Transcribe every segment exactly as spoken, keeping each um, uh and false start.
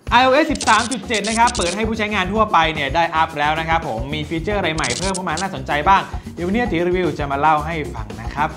ไอ โอ เอส สิบสามจุดเจ็ด นะครับเปิดให้ผู้ใช้งานทั่วไปเนี่ยได้อัพแล้วนะครับผมมีฟีเจอร์อะไรใหม่เพิ่มเข้ามาน่าสนใจบ้างเดี๋ยววันนี้ตีรีวิวจะมาเล่าให้ฟังนะครับ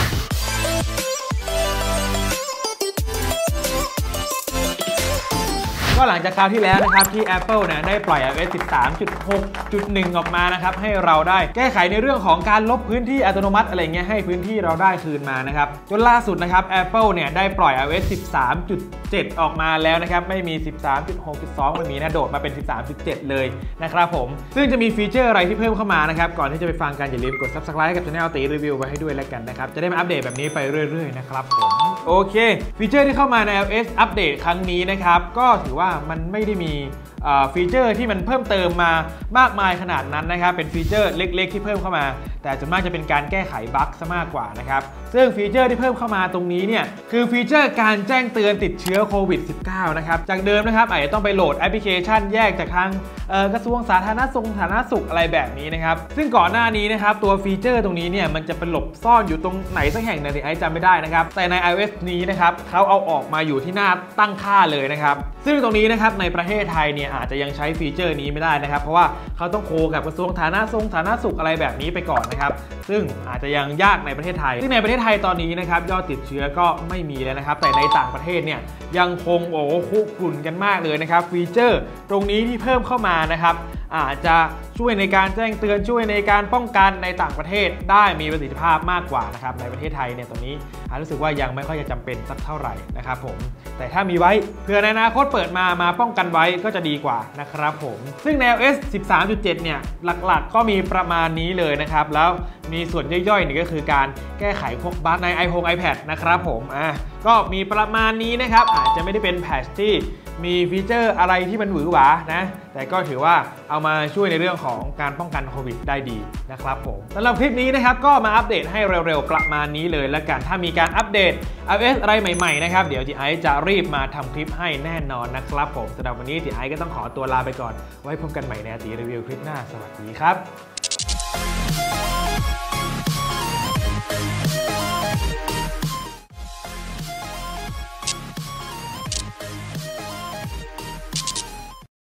ก็หลังจากคราวที่แล้วนะครับที่ Apple เนี่ยได้ปล่อย ไอ โอ เอส สิบสามจุดหกจุดหนึ่ง ออกมานะครับให้เราได้แก้ไขในเรื่องของการลบพื้นที่อัตโนมัติอะไรเงี้ยให้พื้นที่เราได้คืนมานะครับจนล่าสุดนะครับ Apple เนี่ยได้ปล่อย ไอ โอ เอส สิบสามจุดเจ็ด ออกมาแล้วนะครับไม่มี สิบสามจุดหกจุดสอง มันมีนะโดดมาเป็น สิบสามจุดเจ็ด เลยนะครับผมซึ่งจะมีฟีเจอร์อะไรที่เพิ่มเข้ามานะครับก่อนที่จะไปฟังกันอย่าลืมกด ซับสไครบ์ กับ Channel ตีรีวิวไว้ให้ด้วยแล้วกันนะครับจะได้มาอัปเดตแบบนี้ไปเรื่อยๆนะครับผมโอเคฟีเจอร์ที่เข้ามาใน ไอ โอ เอส อัปเดตครั้งนี้นะครับก็ถือว่ามันไม่ได้มีฟีเจอร์ที่มันเพิ่มเติมมามากมายขนาดนั้นนะครับเป็นฟีเจอร์เล็กๆที่เพิ่มเข้ามาแต่ส่วนมากจะเป็นการแก้ไขบั๊กซะมากกว่านะครับซึ่งฟีเจอร์ที่เพิ่มเข้ามาตรงนี้เนี่ยคือฟีเจอร์การแจ้งเตือนติดเชื้อโควิด สิบเก้า นะครับจากเดิมนะครับอาจจะต้องไปโหลดแอปพลิเคชันแยกจากทางกระทรวงสาธารณสุขสาธารณสุขอะไรแบบนี้นะครับซึ่งก่อนหน้านี้นะครับตัวฟีเจอร์ตรงนี้เนี่ยมันจะเป็นหลบซ่อนอยู่ตรงไหนสักแห่งนึงไอ้จำไม่ได้นะครับแต่ใน ไอ โอ เอส นี้นะครับเขาเอาออกมาอยู่ที่หน้าตั้งค่าเลยนะครับซึ่งตรงนี้นะครับในประเทศไทยเนี่ยอาจจะยังใช้ฟีเจอร์นี้ไม่ได้นะครับเพราะว่าเขาต้องโคกับกระทรวงสาธารณสุขสาธารณสุขอะไรแบบนี้ไปก่อนนะครับซึ่งอาจจะยังยากในประเทศไทยซึ่งในประเทศไทยตอนนี้นะครับยอดติดเชื้อก็ไม่มีแล้วนะครับแต่ในต่างประเทศเนี่ยยังคงโอ้คุกรุ่นกันมากเลยนะครับฟีเจอร์ตรงนี้ที่เพิ่มเข้ามานะครับอาจจะช่วยในการแจ้งเตือนช่วยในการป้องกันในต่างประเทศได้มีประสิทธิภาพมากกว่านะครับในประเทศไทยเนี่ยตรงนี้รู้สึกว่ายังไม่ค่อยจะจำเป็นสักเท่าไหร่นะครับผมแต่ถ้ามีไว้เพื่อในอนาคตเปิดมามาป้องกันไว้ก็จะดีกว่านะครับผมซึ่งใน ไอ โอ เอส สิบสามจุดเจ็ด เนี่ยหลักๆก็มีประมาณนี้เลยนะครับแล้วมีส่วนย่อยๆนี่ก็คือการแก้ไขพวกบั๊กใน iPhone iPad นะครับผมอ่ะก็มีประมาณนี้นะครับอาจจะไม่ได้เป็นแพทช์ที่มีฟีเจอร์อะไรที่มันหวือหวานะแต่ก็ถือว่าเอามาช่วยในเรื่องของการป้องกันโควิดได้ดีนะครับผมสำหรับคลิปนี้นะครับก็มาอัปเดตให้เร็วๆประมาณนี้เลยแล้วกันถ้ามีการอัปเดต ไอ โอ เอส อะไรใหม่ๆนะครับเดี๋ยวจีไอจะรีบมาทำคลิปให้แน่นอนนะครับผมสำหรับวันนี้จีไอก็ต้องขอตัวลาไปก่อนไว้พบกันใหม่ในตีรีวิวคลิปหน้าสวัสดีครับ